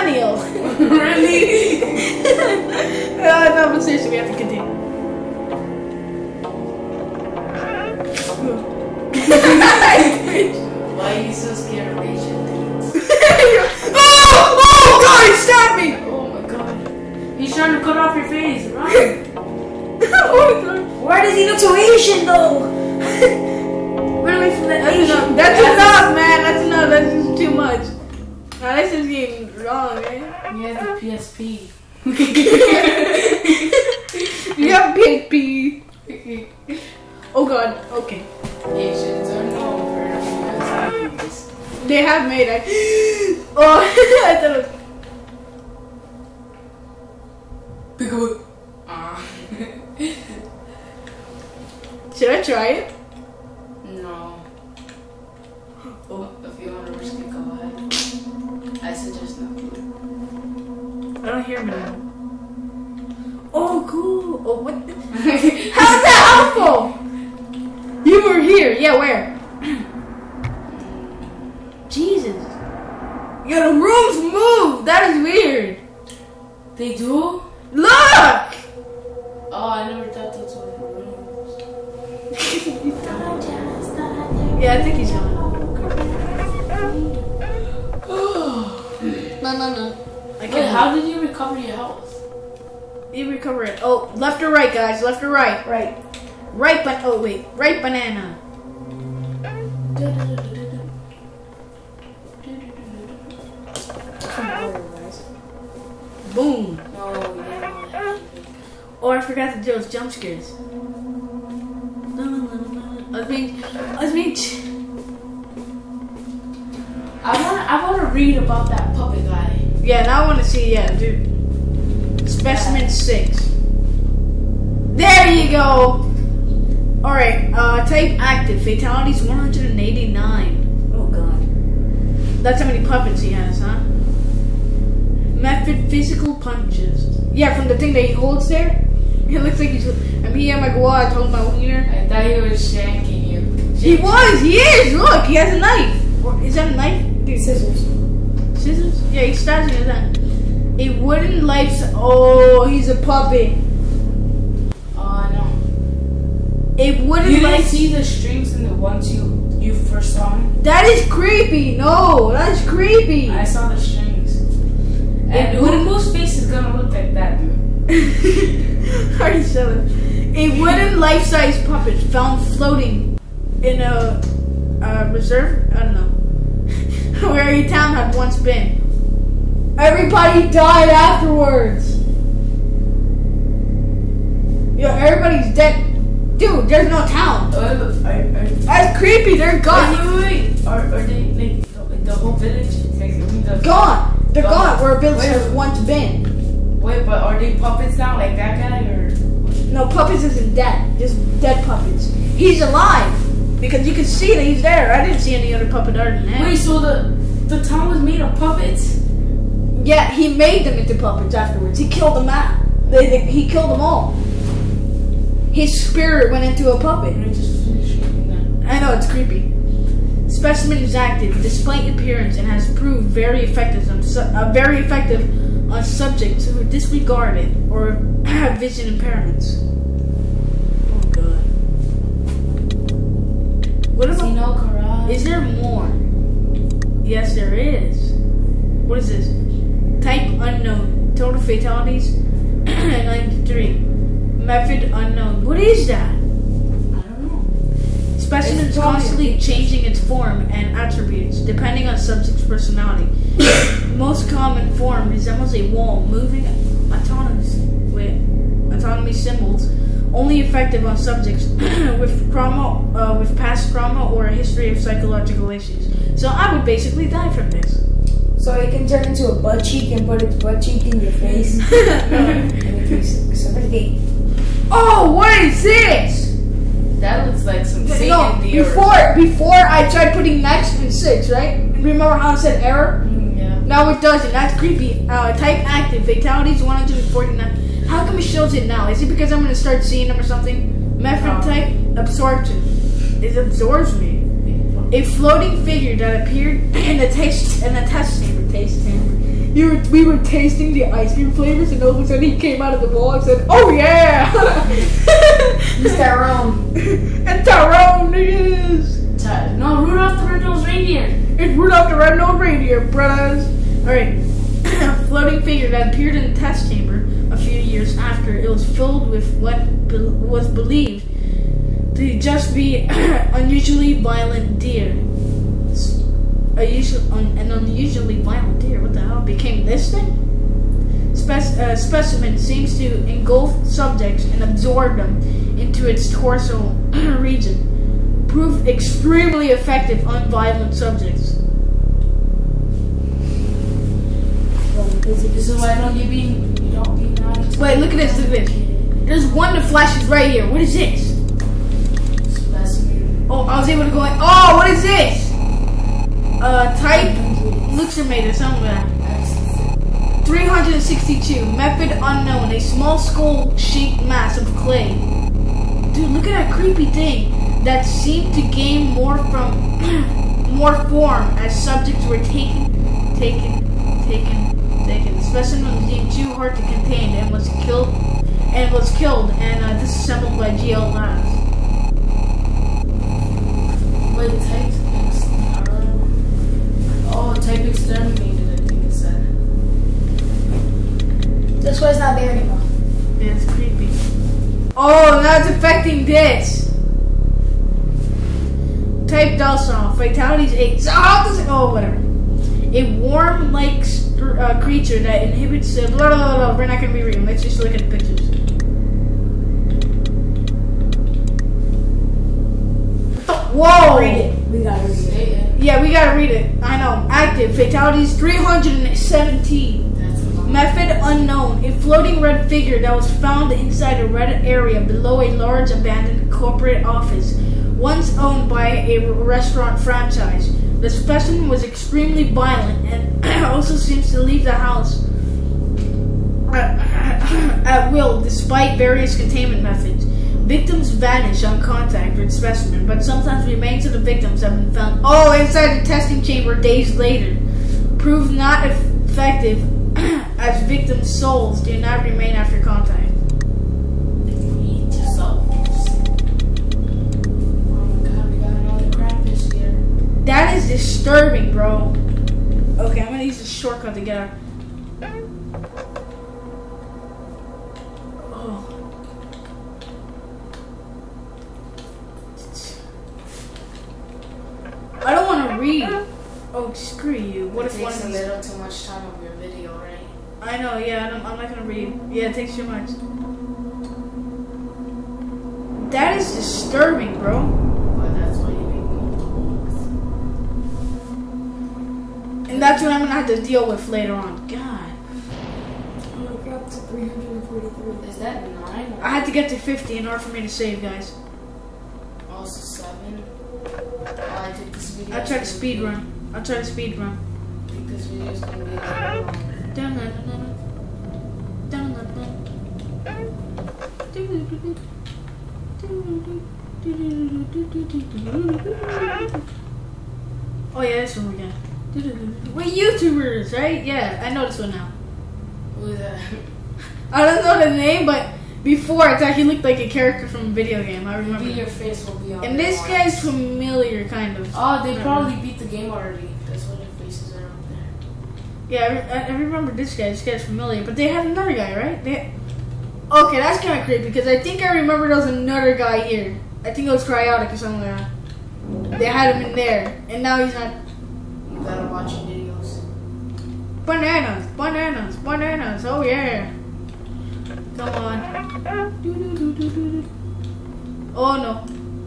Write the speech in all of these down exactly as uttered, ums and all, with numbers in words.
millennial. Really? uh, no, but seriously, we have to continue. Why are you so scared of Asian dudes? Oh! Oh God! He stabbed me! Oh my god. He's trying to cut off your face, right? Oh God! Why does he look so Asian though? Where do we from that? That's enough. That's enough, man. That's enough. That's just too much. Now this is getting wrong, man. He has the P S P. You have P S P. Oh God. Okay. Asians are known for their P S Ps. They have made it. Oh, I thought it was... Peekaboo. Ah. Should I try it? No. Oh, if you want to risk it, go ahead. I suggest not to. I don't hear him anymore. Oh, cool. Oh, what? The... How's that helpful? You were here. Yeah, where? Jesus. Yeah, the rooms move. That is weird. They do? Look! Oh, I never thought that's what it was. Yeah, I think he's gone. No, no, no. I Wait, can't. how did you recover your health? You recover it. Oh, left or right, guys? Left or right? Right. Right, but oh wait, right banana. Boom. Oh, yeah. Oh, I forgot to do those jump scares. I was being, I was being. I want I want to read about that puppet guy. Yeah, now I want to see. Yeah, dude. Specimen yeah. six. There you go. All right. Uh, type active. Fatalities one hundred eighty-nine. Oh God. That's how many puppets he has, huh? Method physical punches. Yeah, from the thing that he holds there. It looks like he's. I'm here at my garage holding my wiener. I thought he was shanking you. He was. He is. Look, he has a knife. Or, is that a knife? Dude, Scissors. Scissors? Yeah, he's stabbing his hand. A wooden life. Oh, he's a puppet. Oh no. A wooden You life. didn't see the strings in the ones you you first saw him? That is creepy. No, that's creepy. I saw the strings. And who, whose face is gonna look like that, dude? Already said it. A wooden life-size puppet found floating in a, a reserve. I don't know where a town had once been. Everybody died afterwards. Yo, everybody's dead. Dude, there's no town. Uh, are, are, That's creepy. They're gone. Wait, wait, wait. Are, are they like, like the whole village? Like, the, Gone. They're gone. gone. Where a village Wait. has once been. Wait, but are they puppets now, like that guy, or? No, puppets isn't dead. Just dead puppets. He's alive because you can see that he's there. I didn't see any other puppet other than him. Wait, so the the town was made of puppets? Yeah, he made them into puppets afterwards. He killed them out. They, they, he killed them all. His spirit went into a puppet. I just finished reading that. I know, it's creepy. Specimen is active, despite appearance, and has proved very effective on su uh, very effective on subjects who are disregarded or have vision impairments. Oh God. What about? Casino Garage. Is there more? Yes, there is. What is this? Type unknown. Total fatalities ninety-three. Method unknown. What is that? Specimen is constantly changing its form and attributes depending on subject's personality. Most common form resembles a wall moving autonomous with autonomy symbols, only effective on subjects with trauma, uh, with past trauma or a history of psychological issues. So I would basically die from this. So it can turn into a butt cheek and put its butt cheek in your face. And if you suffocate. Oh, what is this? That looks like some Satan No, deer. before before I tried putting next and six, right? Remember how I said error? Mm, yeah. Now it doesn't. That's creepy. Uh, type active. Fatalities one hundred forty-nine. How come it shows it now? Is it because I'm going to start seeing them or something? Method No. type absorption. It absorbs me. A floating figure that appeared in the taste in the test chamber. Taste chamber. you were, we were tasting the ice cream flavors, and all of a sudden he came out of the wall and said, "Oh yeah!" It's Tyrone. And Tyrone is. Ty- no, Rudolph the Red-Nosed Reindeer. It's Rudolph the Red-Nosed Reindeer, brothers. Alright. A floating figure that appeared in the test chamber a few years after it was filled with what be- was believed to just be unusually violent deer. A usual, un- an unusually violent deer. What the hell became this thing? Spec- uh, specimen seems to engulf subjects and absorb them into its torso region. Proved extremely effective on violent subjects. This is why don't you be you don't be nice. Wait, look at this, look at this. There's one that flashes right here. What is this? Specimen. Oh, I was able to go in. Oh, what is this? Uh, type looks made or something like that. three hundred sixty-two. Method unknown. A small skull-shaped mass of clay. Dude, look at that creepy thing that seemed to gain more from more form as subjects were taken, taken, taken, taken. The specimen was deemed too hard to contain and was killed, and was killed and uh, disassembled by G L Labs. Wait, type ex- oh, type exterminated. I think it said. That's why it's not there anymore. Yeah, it's creepy. Oh, now it's affecting this. Type docile. Fatalities eight. So how does it? Oh, whatever. A worm-like uh, creature that inhibits. Uh, blah, blah, blah, blah. We're not gonna be reading. Let's just look at the pictures. Whoa! Read it. We gotta read it. Yeah, we gotta read it. I know. Active. Fatalities three hundred seventeen. That's a lot. Method unknown. A floating red figure that was found inside a red area below a large abandoned corporate office, once owned by a restaurant franchise. The specimen was extremely violent and also seems to leave the house at will despite various containment methods. Victims vanish on contact with specimen, but sometimes remains of the victims have been found oh inside the testing chamber days later. Proved not effective as victims' souls do not remain after contact. Eat yourself. Oh my god, we got another crayfish here. That is disturbing, bro. Okay, I'm gonna use this shortcut to get out. Oh. I don't want to read. Oh, screw you. What It if one takes of a these? little too much time of your video, right? I know, yeah, I'm, I'm not gonna read. Yeah, it takes too much. That is disturbing, bro. But that's why you make me. And that's what I'm gonna have to deal with later on. God. I'm gonna go up to three hundred forty-three. Is that nine? Or I had to get to fifty in order for me to save, guys. also seven? Oh, I think this video. I'll try to is gonna speed be- run. I'll try to speed run. I think this video is gonna be a little longer. Dun, dun, dun, dun. Dun, dun, dun. Oh yeah, this one again. We're YouTubers, right? Yeah, I know this one now. Who is that? I don't know the name, but before it actually looked like a character from a video game. I Maybe remember. your face will be on. And the this ones. guy's familiar, kind of. Oh, they I probably remember. beat the game already. That's why their faces are up there. Yeah, I, re- I remember this guy. This guy's familiar, but they had another guy, right? They... Okay, that's kind of creepy because I think I remember there was another guy here. I think it was Cryotic or something like that. They had him in there, and now he's not. You gotta watch your videos. Bananas, bananas, bananas. Oh yeah. Come on. Oh no.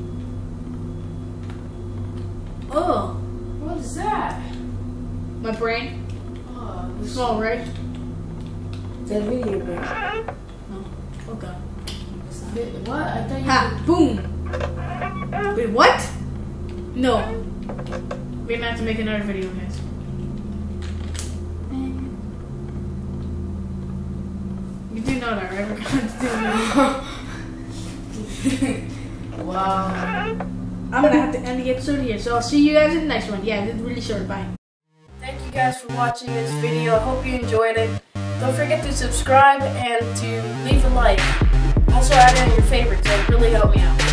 Oh, What is that? my brain. Oh, this Small, right? That video game. No. Oh god. What? I thought you. Ha! Boom! Wait, what? No. We're gonna have to make another video, guys. You do know that, right? We're gonna have to do that. Wow. I'm gonna have to end the episode here, so I'll see you guys in the next one. Yeah, this is really short. Bye. Thank you guys for watching this video. I hope you enjoyed it. Don't forget to subscribe and to leave a like. Also add in your favorites, that would really help me out.